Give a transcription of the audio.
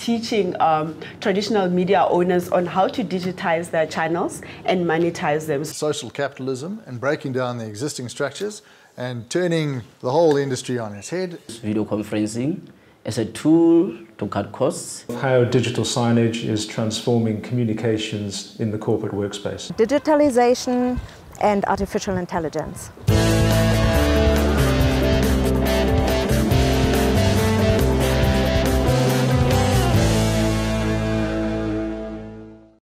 teaching traditional media owners on how to digitize their channels and monetize them. Social capitalism and breaking down the existing structures and turning the whole industry on its head. Video conferencing as a tool to cut costs. How digital signage is transforming communications in the corporate workspace. Digitalization and artificial intelligence.